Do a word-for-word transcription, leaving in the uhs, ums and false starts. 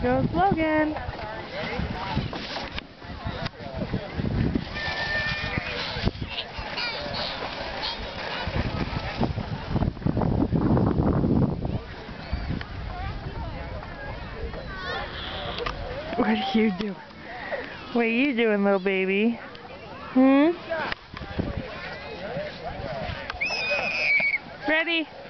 goes Logan. What are you doing? What are you doing, little baby? Hmm? Ready?